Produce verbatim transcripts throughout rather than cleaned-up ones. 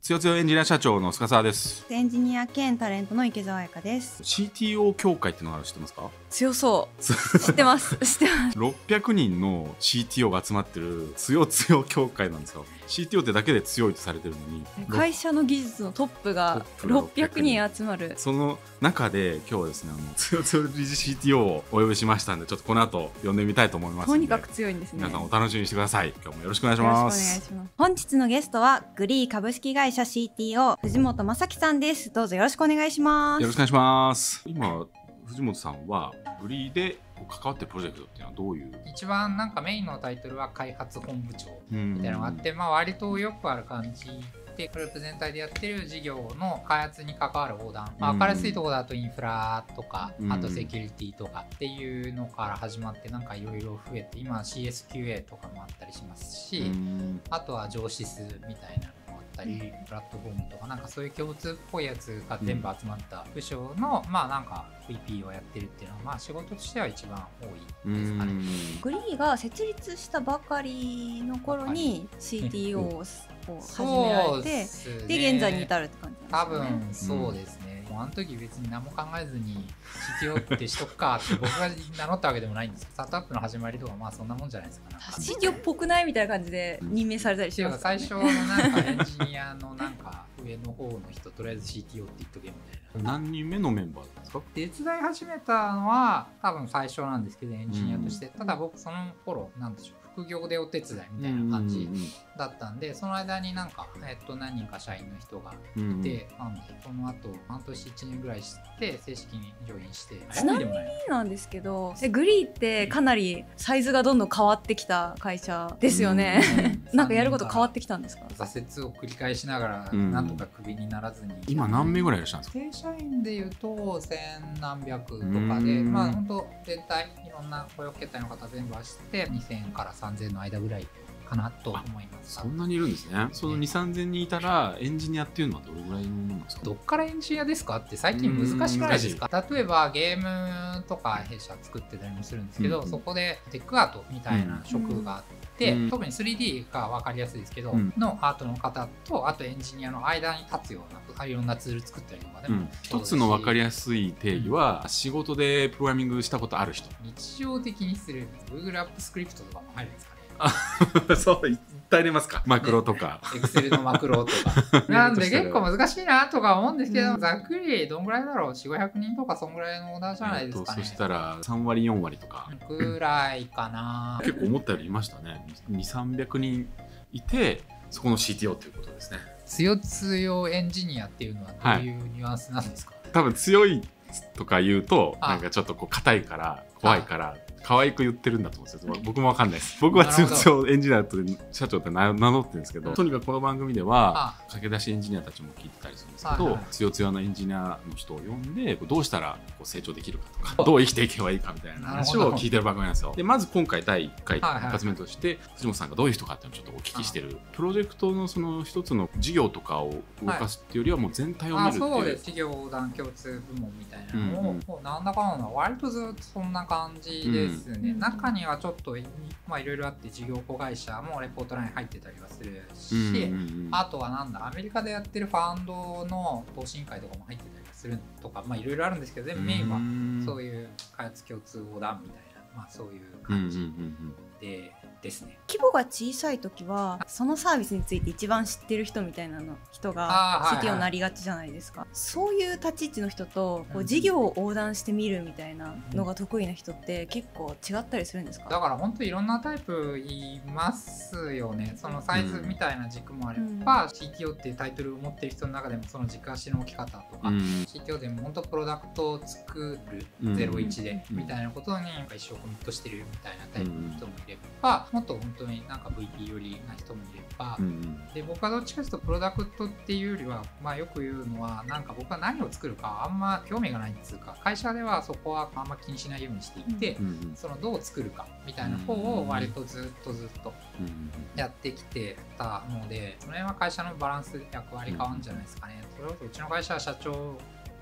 つよつよエンジニア社長の菅沢です。 エンジニア兼タレントの池澤彩香です。 シーティーオー 協会っていうのが知ってますか？ 強そう知ってます知ってますろっぴゃくにんの シーティーオー が集まってるつよつよ協会なんですよ。 シーティーオー ってだけで強いとされてるのに、 会社の技術のトップがろっぴゃくにん集まる。 その中で今日はですね、あのつよつよ理事 シーティーオー をお呼びしましたんで、ちょっとこの後呼んでみたいと思いますので、 とにかく強いんですね。 皆さんお楽しみにしてください。今日もよろしくお願いします。 よろしくお願いします。本日のゲストはグリー株式会社 シーティーオー 藤本正樹さんです。どうぞよろしくお願いします。 よろしくお願いします。今藤本さんはグリーで関わってるプロジェクトっていうのはどういう？ 一番なんかメインのタイトルは開発本部長みたいなのがあって、まあ割とよくある感じで、グループ全体でやってる事業の開発に関わる横断、まあ、分かりやすいところだとインフラとか、あとセキュリティとかっていうのから始まって、なんかいろいろ増えて、今 シーエスキューエー とかもあったりしますし、あとは上司数みたいなのもあったり、プラットフォームとかなんかそういう共通っぽいやつが全部集まった部署の、まあなんか ブイピー をやってるっていうのは、まあ仕事としては一番多いですかね。 グリーが設立したばかりの頃に シーティーオー を始められて、で, で現在に至るって感じなんですね。 多分そうですね、うん、もうあの時別に何も考えずに シーティーオー ってしとくかって僕が名乗ったわけでもないんですよ。スタートアップの始まりとかまあそんなもんじゃないですか。なんかシーティーオー っぽくないみたいな感じで任命されたりしますかね。 最初のなんかエンジニアのなんか上の方の人とりあえず シーティーオー って言っとけみたいな。 何人目のメンバーですか？ 手伝い始めたのは多分最初なんですけど、エンジニアとして、ただ僕その頃なんでしょう、副業でお手伝いみたいな感じだったんで、その間になんか、えっと、何人か社員の人がいて、なんでその後半年いちねんぐらいして正式にジョインして。 ちなみになんですけど、グリーってかなりサイズがどんどん変わってきた会社ですよね。なんかやること変わってきたんですか？ 挫折を繰り返しながらなんとかクビにならずに、 今何名ぐらいいらっしゃるんですか？ 正社員でいうと千何百とかで、まあ本当全体いろんな雇用形態の方全部してにせんからさんぜんの間ぐらいかなと思います。 そんなにいるんですね。そのに、さんぜんにんいたらエンジニアっていうのはどれぐらいのものなんですか？ どっからエンジニアですかって最近難しくないですか？例えばゲームとか弊社作ってたりもするんですけど、うん、そこでテックアートみたいな職があって、うん、特に スリーディー が分かりやすいですけど、うん、のアートの方とあとエンジニアの間に立つようないろんなツール作ったりとかでも、うん、 一つの分かりやすい定義は、仕事でプログラミングしたことある人、 日常的にする Google アップスクリプトとかも入るんですかね。 あそういっぱいありますか？マクロとか、 ね、Excel のマクロとかなんで結構難しいなとか思うんですけど、うん、ざっくりどんぐらいだろう、よんひゃくごひゃくにんとかそんぐらいのオーダーじゃないですかね。 そしたらさんわりよんわりとかぐらいかな。 結構思ったよりいましたね。にせんさんびゃくにんいて、そこの シーティーオー ということですね。 つよつよエンジニアっていうのはどういうニュアンスなんですか？ はい、多分強いとか言うとなんかちょっとこう硬いから怖いから可愛く言ってるんだと思うんですよ。僕もわかんないです。僕はつよつよエンジニアと社長って名乗ってるんですけど、とにかくこの番組では駆け出しエンジニアたちも聞いてたりするんですけど、つよつよのエンジニアの人を呼んでどうしたらこう成長できるかとか、どう生きていけばいいかみたいな話を聞いてる番組なんですよ。でまず今回だいいっかい一発目として藤本さんがどういう人かっていうのをちょっとお聞きしてる。プロジェクトのその一つの事業とかを動かすっていうよりはもう全体を見るっていう。 あ、そうです。事業横断共通部門みたいなのを、うん、もうなんだかんだ割とずっとそんな感じですね。うん、中にはちょっとまあいろいろあって事業子会社もレポート欄に入ってたりはするし、うんうんうん、あとはなんだアメリカでやってるファンドの投資委員会とかも入ってたりするとか、まあいろいろあるんですけど、でもメインはそういう開発共通横断みたいな、まあそういう感じで。うんうんうんうんですね、 規模が小さい時はそのサービスについて一番知ってる人みたいなの人が シーティーオー になりがちじゃないですか。はいはい、そういう立ち位置の人とこう事業を横断してみるみたいなのが得意な人って結構違ったりするんですか？ だから本当いろんなタイプいますよね。そのサイズみたいな軸もあれば、うん、シーティーオー っていうタイトルを持ってる人の中でもその軸足の置き方とか、うん、シーティーオー でも本当プロダクトを作るゼロイチでみたいなことに一生コミットしてるみたいなタイプの人もいれば、もっと本当になんか ブイピー 寄りな人もいれば、うんうん、で僕はどっちかというとプロダクトっていうよりは、まあ、よく言うのはなんか僕は何を作るかあんま興味がないんですが、会社ではそこはあんま気にしないようにしていて、うんうん、そのどう作るかみたいな方を割とずっとずっとやってきてたので、その辺は会社のバランス役割変わるんじゃないですかね。それこそうちの会社は社長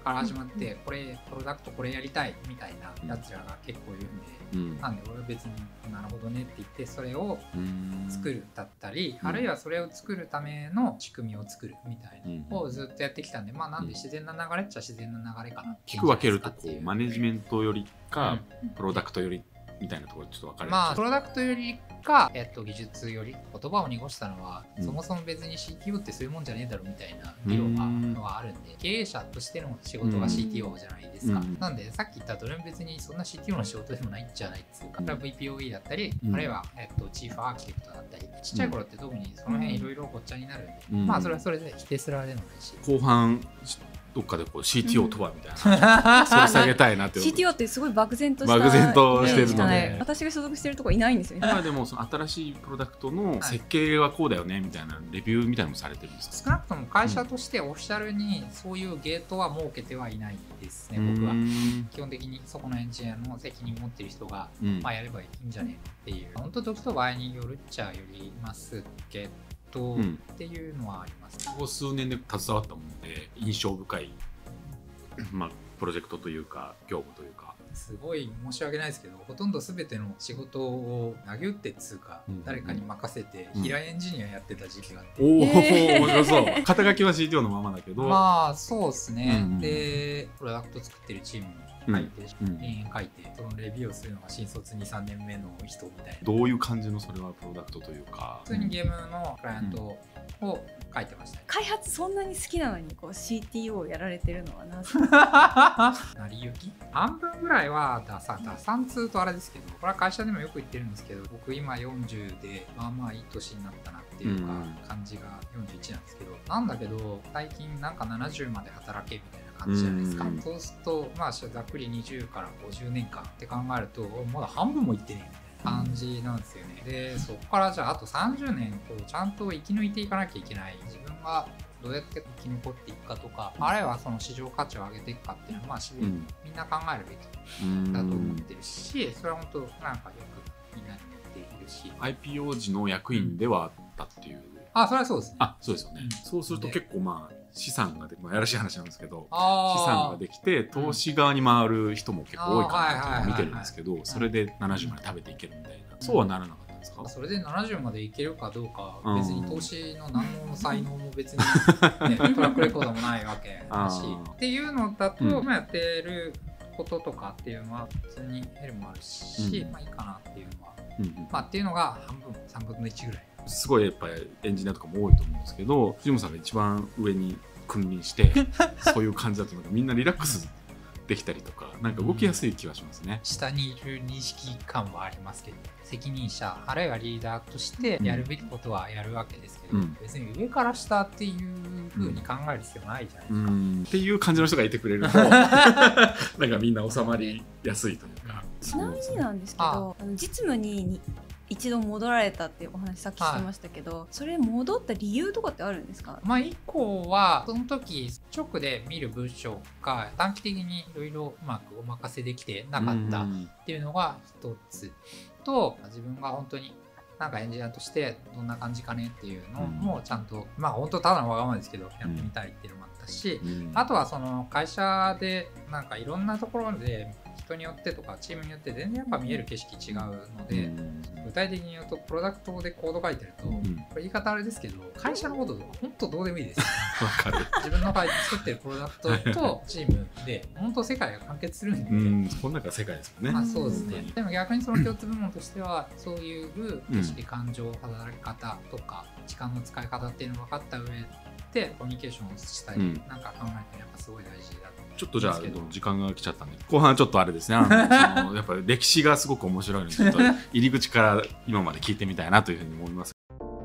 から始まって、これプロダクトこれやりたいみたいなやつらが結構いるんで、うん、なんで俺は別になるほどねって言ってそれを作るだったり、あるいはそれを作るための仕組みを作るみたいなのをずっとやってきたんで、まあなんで自然な流れっちゃ自然な流れかなっていう。 聞く分けるとこうマネジメントよりか、うん、プロダクトよりみたいなところちょっと分かれる。 まあプロダクトよりか、えっと、技術より言葉を濁したのは、うん、そもそも別に シーティーオー ってそういうもんじゃねえだろみたいな議論がはあるんで、経営者としての仕事が シーティーオー じゃないですか、うん、なんでさっき言ったどれも別にそんな シーティーオー の仕事でもないんじゃないっていうか、うん、ブイピーオーイー だったり、うん、あるいは、えっと、チーフアーキテクトだったり、ちっちゃい頃って特にその辺いろいろごっちゃになるんで、うん、まあそれはそれで否定すられないし、 後半どっかでこう シーティーオー とはみたいな、それ下げたいなってシーティーオー ってすごい漠然とした漠然としてるので、 私が所属してるとこいないんですよね。 今でもその新しいプロダクトの設計はこうだよねみたいなレビューみたいなのもされてるんですか？ 少なくとも会社としてオフィシャルにそういうゲートは設けてはいないですね、うん、僕は基本的にそこのエンジニアの責任を持ってる人が、うん、まあやればいいんじゃねえっていう、本当時と場合によるっちゃよりますけど、うん、っていうのはあります。 ここ数年で携わったもので印象深いまあ、プロジェクトというか業務というか、 すごい申し訳ないですけど、ほとんど全ての仕事を投げ打ってっつうか、うん、誰かに任せて平エンジニアやってた時期があって、うん、おお面白そう。肩書きは シーティーオー のままだけど、 まあそうですね、うんうん、でプロダクト作ってるチームに書いて、うん、延々書いてそのレビューをするのが新卒 にさんねんめの人みたいな。 どういう感じのそれはプロダクトというか、 普通にゲームのクライアントを書いてました、ね、 開発そんなに好きなのにこう シーティーオー やられてるのはなぜ？ 成り行き半分ぐらいは打算打算通とあれですけど、これは会社でもよく言ってるんですけど、僕今よんじゅうでまあまあいい年になったなっていうか感じがよんじゅういちなんですけど、なんだけど最近なんかななじゅうまで働けみたいな感じじゃないですか。うそうするとまあざっくりにじゅうからごじゅうねんかんって考えるとまだ半分もいってねえみたいな感じなんですよね。でそこからじゃああとさんじゅうねんこうちゃんと生き抜いていかなきゃいけない、自分がどうやって生き残っていくかとか、あるいはその市場価値を上げていくかっていうのはまあ、うん、みんな考えるべきだと思ってるし、それは本当なんかよくみんなに言っているし、 アイピーオー 時の役員ではあったっていう、うん、 あそれはそうですね。 あそうですよね、うん、そうすると結構まあ資産がで、まあ、やらしい話なんですけど、資産ができて投資側に回る人も結構多いかなと見てるんですけど、それでななじゅうまで食べていけるみたいな、そうはならなかったんですか？ それでななじゅうまでいけるかどうか、別に投資の何の才能も別に、ね、トラックレコードもないわけだしっていうのだと、うん、まあ、やってることとかっていうのは普通に得るもあるし、うん、まあいいかなっていうのは、うん、まあっていうのが半分さんぶんのいちぐらい。 すごいやっぱりエンジニアとかも多いと思うんですけど、藤本さんが一番上に君臨してそういう感じだとなんかみんなリラックスできたりとか、なんか動きやすい気はしますね、 うん、下にいる認識感はありますけど、責任者あるいはリーダーとしてやるべきことはやるわけですけど、うん、別に上から下っていう風に考える必要ないじゃないですか、うん、 っていう感じの人がいてくれるとなんかみんな収まりやすいというか。 ちなみになんですけど、あの実務に一度戻られたっていうお話さっきしてましたけど、はい、それ戻った理由とかってあるんですか？ まあいっこはその時直で見る部署が短期的にいろいろうまくお任せできてなかったっていうのが一つと、自分が本当になんかエンジニアとしてどんな感じかねっていうのもちゃんと、まあ本当ただのわがままですけどやってみたいっていうのもあったし、あとはその会社でなんかいろんなところで人によってとかチームによって全然やっぱ見える景色違うので、うん、具体的に言うとプロダクトでコード書いてると、うん、これ言い方あれですけど会社のこととか本当どうでもいいですよ、ね、 分かる。 自分の会社作ってるプロダクトとチームで本当世界が完結するんで、うん、 この中が世界ですよね。 まあ、そうですね。でも逆にその共通部門としてはそういう景色、感情、働き方とか時間の使い方っていうのを分かった上でコミュニケーションをしたり、うん、なんか考えるとやっぱすごい大事だと。 ちょっとじゃあ時間が来ちゃったんで後半ちょっとあれですね、あのそのやっぱり歴史がすごく面白いのでちょっと入り口から今まで聞いてみたいなというふうに思います。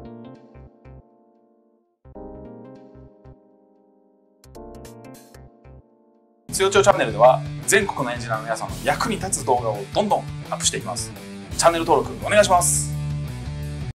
つよちょチャンネルでは全国のエンジニアの皆さんの役に立つ動画をどんどんアップしていきます。チャンネル登録お願いします。